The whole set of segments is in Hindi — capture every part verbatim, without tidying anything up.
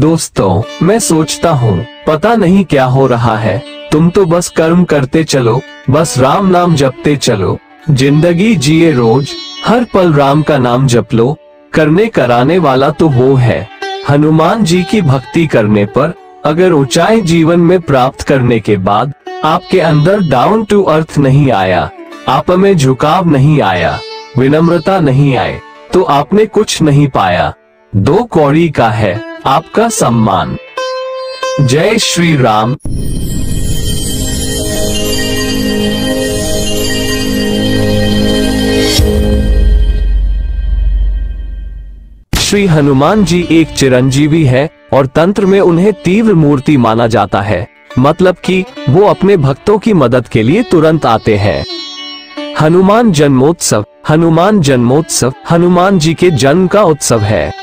दोस्तों, मैं सोचता हूँ पता नहीं क्या हो रहा है, तुम तो बस कर्म करते चलो, बस राम नाम जपते चलो, जिंदगी जिए रोज, हर पल राम का नाम जप लो, करने कराने वाला तो वो है। हनुमान जी की भक्ति करने पर अगर ऊंचाई जीवन में प्राप्त करने के बाद आपके अंदर डाउन टू अर्थ नहीं आया, आप में झुकाव नहीं आया, विनम्रता नहीं आए, तो आपने कुछ नहीं पाया। दो कौड़ी का है आपका सम्मान। जय श्री राम। श्री हनुमान जी एक चिरंजीवी है और तंत्र में उन्हें तीव्र मूर्ति माना जाता है, मतलब कि वो अपने भक्तों की मदद के लिए तुरंत आते हैं। हनुमान जन्मोत्सव। हनुमान जन्मोत्सव हनुमान जी के जन्म का उत्सव है।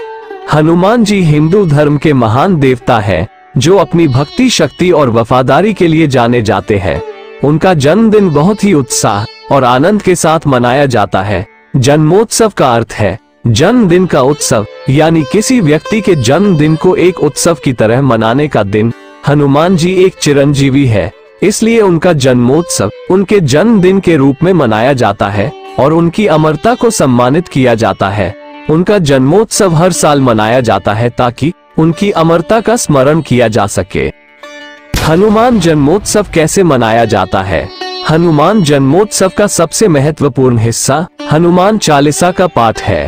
हनुमान जी हिंदू धर्म के महान देवता हैं, जो अपनी भक्ति शक्ति और वफादारी के लिए जाने जाते हैं। उनका जन्मदिन बहुत ही उत्साह और आनंद के साथ मनाया जाता है। जन्मोत्सव का अर्थ है जन्मदिन का उत्सव, यानी किसी व्यक्ति के जन्मदिन को एक उत्सव की तरह मनाने का दिन। हनुमान जी एक चिरंजीवी है, इसलिए उनका जन्मोत्सव उनके जन्मदिन के रूप में मनाया जाता है और उनकी अमरता को सम्मानित किया जाता है। उनका जन्मोत्सव हर साल मनाया जाता है ताकि उनकी अमरता का स्मरण किया जा सके। हनुमान जन्मोत्सव कैसे मनाया जाता है? हनुमान जन्मोत्सव का सबसे महत्वपूर्ण हिस्सा हनुमान चालीसा का पाठ है।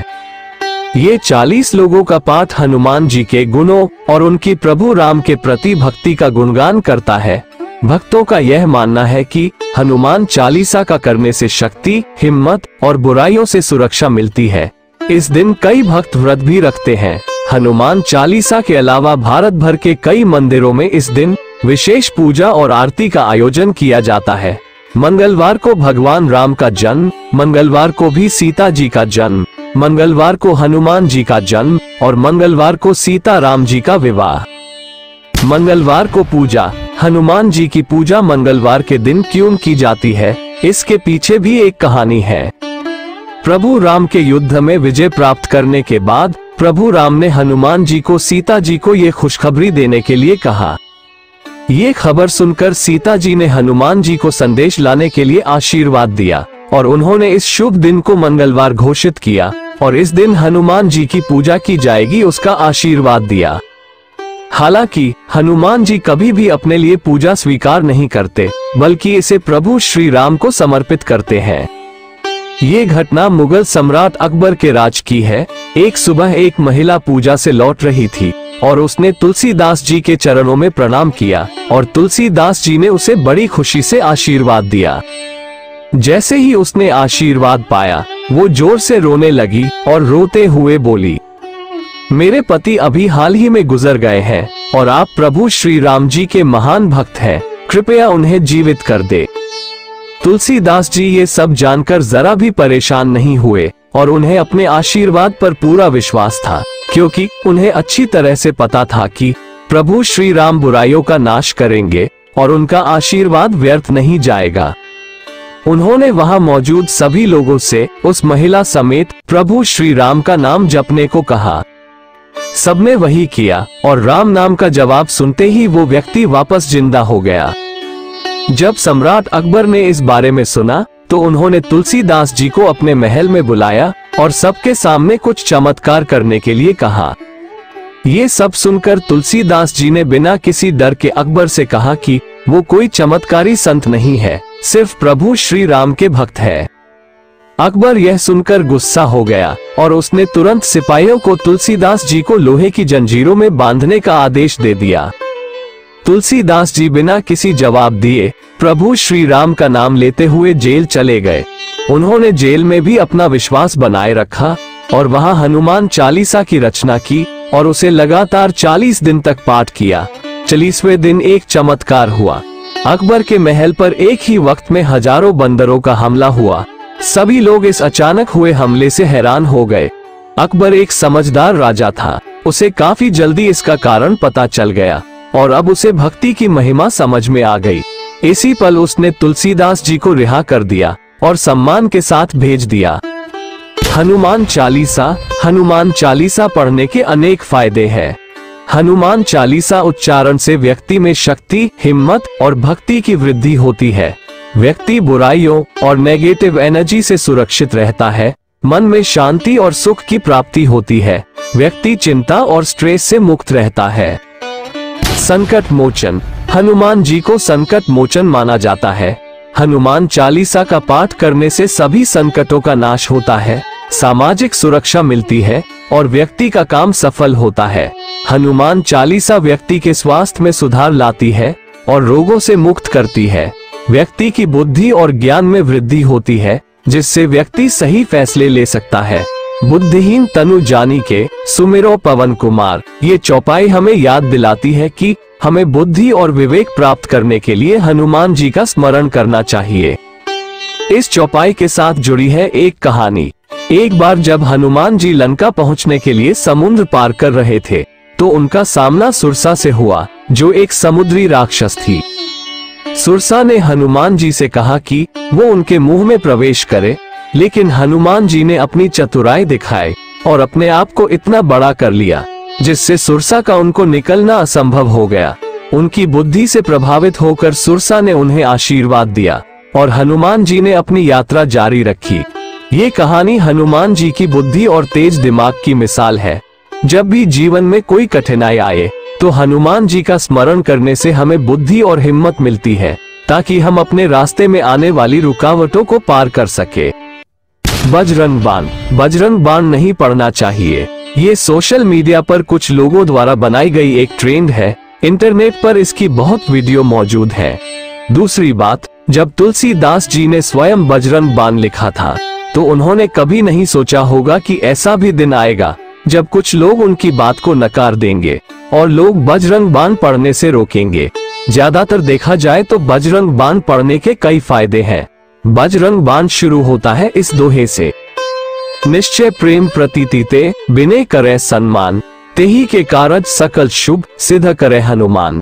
ये चालीस लोगों का पाठ हनुमान जी के गुणों और उनकी प्रभु राम के प्रति भक्ति का गुणगान करता है। भक्तों का यह मानना है कि हनुमान चालीसा का करने से शक्ति, हिम्मत और बुराइयों से सुरक्षा मिलती है। इस दिन कई भक्त व्रत भी रखते हैं। हनुमान चालीसा के अलावा भारत भर के कई मंदिरों में इस दिन विशेष पूजा और आरती का आयोजन किया जाता है। मंगलवार को भगवान राम का जन्म, मंगलवार को भी सीता जी का जन्म, मंगलवार को हनुमान जी का जन्म और मंगलवार को सीता राम जी का विवाह। मंगलवार को पूजा। हनुमान जी की पूजा मंगलवार के दिन क्यों की जाती है, इसके पीछे भी एक कहानी है। प्रभु राम के युद्ध में विजय प्राप्त करने के बाद प्रभु राम ने हनुमान जी को सीता जी को ये खुशखबरी देने के लिए कहा। ये खबर सुनकर सीता जी ने हनुमान जी को संदेश लाने के लिए आशीर्वाद दिया और उन्होंने इस शुभ दिन को मंगलवार घोषित किया और इस दिन हनुमान जी की पूजा की जाएगी उसका आशीर्वाद दिया। हालांकि हनुमान जी कभी भी अपने लिए पूजा स्वीकार नहीं करते, बल्कि इसे प्रभु श्री राम को समर्पित करते हैं। ये घटना मुगल सम्राट अकबर के राज की है। एक सुबह एक महिला पूजा से लौट रही थी और उसने तुलसीदास जी के चरणों में प्रणाम किया और तुलसीदास जी ने उसे बड़ी खुशी से आशीर्वाद दिया। जैसे ही उसने आशीर्वाद पाया, वो जोर से रोने लगी और रोते हुए बोली, मेरे पति अभी हाल ही में गुजर गए हैं और आप प्रभु श्री राम जी के महान भक्त हैं, कृपया उन्हें जीवित कर दे। तुलसीदास जी ये सब जानकर जरा भी परेशान नहीं हुए और उन्हें अपने आशीर्वाद पर पूरा विश्वास था, क्योंकि उन्हें अच्छी तरह से पता था कि प्रभु श्री राम बुराइयों का नाश करेंगे और उनका आशीर्वाद व्यर्थ नहीं जाएगा। उन्होंने वहां मौजूद सभी लोगों से उस महिला समेत प्रभु श्री राम का नाम जपने को कहा। सबने वही किया और राम नाम का जवाब सुनते ही वो व्यक्ति वापस जिंदा हो गया। जब सम्राट अकबर ने इस बारे में सुना तो उन्होंने तुलसीदास जी को अपने महल में बुलाया और सबके सामने कुछ चमत्कार करने के लिए कहा। ये सब सुनकर तुलसीदास जी ने बिना किसी डर के अकबर से कहा कि वो कोई चमत्कारी संत नहीं है, सिर्फ प्रभु श्री राम के भक्त है। अकबर यह सुनकर गुस्सा हो गया और उसने तुरंत सिपाहियों को तुलसीदास जी को लोहे की जंजीरों में बांधने का आदेश दे दिया। तुलसीदास जी बिना किसी जवाब दिए प्रभु श्री राम का नाम लेते हुए जेल चले गए। उन्होंने जेल में भी अपना विश्वास बनाए रखा और वहां हनुमान चालीसा की रचना की और उसे लगातार चालीस दिन तक पाठ किया। चालीसवें दिन एक चमत्कार हुआ। अकबर के महल पर एक ही वक्त में हजारों बंदरों का हमला हुआ। सभी लोग इस अचानक हुए हमले से हैरान हो गए। अकबर एक समझदार राजा था, उसे काफी जल्दी इसका कारण पता चल गया और अब उसे भक्ति की महिमा समझ में आ गई। इसी पल उसने तुलसीदास जी को रिहा कर दिया और सम्मान के साथ भेज दिया। हनुमान चालीसा। हनुमान चालीसा पढ़ने के अनेक फायदे हैं। हनुमान चालीसा उच्चारण से व्यक्ति में शक्ति, हिम्मत और भक्ति की वृद्धि होती है। व्यक्ति बुराइयों और नेगेटिव एनर्जी से सुरक्षित रहता है। मन में शांति और सुख की प्राप्ति होती है। व्यक्ति चिंता और स्ट्रेस से मुक्त रहता है। संकट मोचन। हनुमान जी को संकट मोचन माना जाता है। हनुमान चालीसा का पाठ करने से सभी संकटों का नाश होता है, सामाजिक सुरक्षा मिलती है और व्यक्ति का काम सफल होता है। हनुमान चालीसा व्यक्ति के स्वास्थ्य में सुधार लाती है और रोगों से मुक्त करती है। व्यक्ति की बुद्धि और ज्ञान में वृद्धि होती है, जिससे व्यक्ति सही फैसले ले सकता है। बुद्धिहीन तनु जानिके सुमिरो पवन कुमार। ये चौपाई हमें याद दिलाती है कि हमें बुद्धि और विवेक प्राप्त करने के लिए हनुमान जी का स्मरण करना चाहिए। इस चौपाई के साथ जुड़ी है एक कहानी। एक बार जब हनुमान जी लंका पहुंचने के लिए समुद्र पार कर रहे थे, तो उनका सामना सुरसा से हुआ, जो एक समुद्री राक्षस थी। सुरसा ने हनुमान जी से कहा कि वो उनके मुंह में प्रवेश करे, लेकिन हनुमान जी ने अपनी चतुराई दिखाई और अपने आप को इतना बड़ा कर लिया, जिससे सुरसा का उनको निकलना असंभव हो गया। उनकी बुद्धि से प्रभावित होकर सुरसा ने उन्हें आशीर्वाद दिया और हनुमान जी ने अपनी यात्रा जारी रखी। ये कहानी हनुमान जी की बुद्धि और तेज दिमाग की मिसाल है। जब भी जीवन में कोई कठिनाई आए, तो हनुमान जी का स्मरण करने से हमें बुद्धि और हिम्मत मिलती है, ताकि हम अपने रास्ते में आने वाली रुकावटों को पार कर सके। बजरंग बाण। बजरंग बाण नहीं पढ़ना चाहिए। ये सोशल मीडिया पर कुछ लोगों द्वारा बनाई गई एक ट्रेंड है। इंटरनेट पर इसकी बहुत वीडियो मौजूद है। दूसरी बात, जब तुलसीदास जी ने स्वयं बजरंग बाण लिखा था, तो उन्होंने कभी नहीं सोचा होगा कि ऐसा भी दिन आएगा जब कुछ लोग उनकी बात को नकार देंगे और लोग बजरंग बाण पढ़ने से रोकेंगे। ज्यादातर देखा जाए तो बजरंग बाण पढ़ने के कई फायदे हैं। बजरंग बाण शुरू होता है इस दोहे से, निश्चय प्रेम प्रतीति ते बिने करे सम्मान, तेही के कारज सकल शुभ सिद्ध करे हनुमान।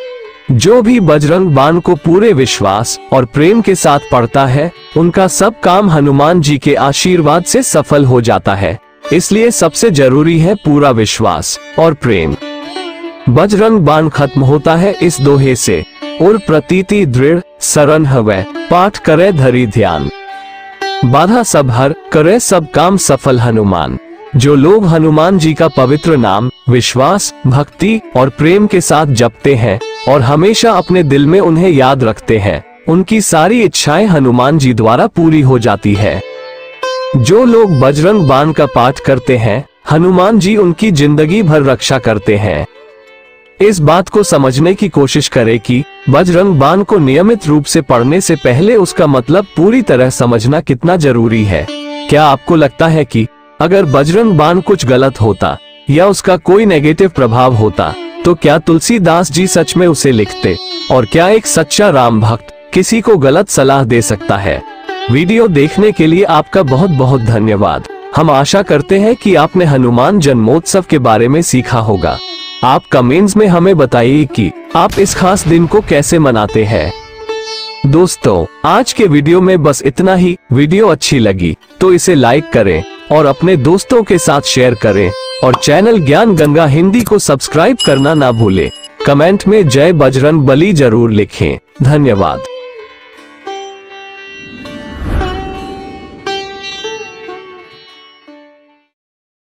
जो भी बजरंग बाण को पूरे विश्वास और प्रेम के साथ पढ़ता है, उनका सब काम हनुमान जी के आशीर्वाद से सफल हो जाता है। इसलिए सबसे जरूरी है पूरा विश्वास और प्रेम। बजरंग बाण खत्म होता है इस दोहे से, और प्रतीति दृढ़ शरण हवै, पाठ करे धरी ध्यान, बाधा सब हर करे सब काम सफल हनुमान। जो लोग हनुमान जी का पवित्र नाम विश्वास, भक्ति और प्रेम के साथ जपते हैं और हमेशा अपने दिल में उन्हें याद रखते हैं, उनकी सारी इच्छाएं हनुमान जी द्वारा पूरी हो जाती है। जो लोग बजरंग बाण का पाठ करते हैं, हनुमान जी उनकी जिंदगी भर रक्षा करते हैं। इस बात को समझने की कोशिश करें कि बजरंग बाण को नियमित रूप से पढ़ने से पहले उसका मतलब पूरी तरह समझना कितना जरूरी है। क्या आपको लगता है कि अगर बजरंग बाण कुछ गलत होता या उसका कोई नेगेटिव प्रभाव होता, तो क्या तुलसीदास जी सच में उसे लिखते? और क्या एक सच्चा राम भक्त किसी को गलत सलाह दे सकता है? वीडियो देखने के लिए आपका बहुत बहुत धन्यवाद। हम आशा करते हैं कि आपने हनुमान जन्मोत्सव के बारे में सीखा होगा। आप कमेंट्स में हमें बताइए कि आप इस खास दिन को कैसे मनाते हैं। दोस्तों, आज के वीडियो में बस इतना ही। वीडियो अच्छी लगी तो इसे लाइक करें और अपने दोस्तों के साथ शेयर करें और चैनल ज्ञान गंगा हिंदी को सब्सक्राइब करना ना भूलें। कमेंट में जय बजरंग बली जरूर लिखें। धन्यवाद।